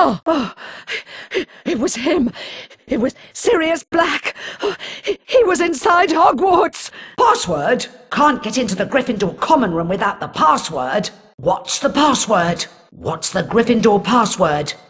Oh, it was him. It was Sirius Black. He was inside Hogwarts. Password? Can't get into the Gryffindor common room without the password. What's the password? What's the Gryffindor password?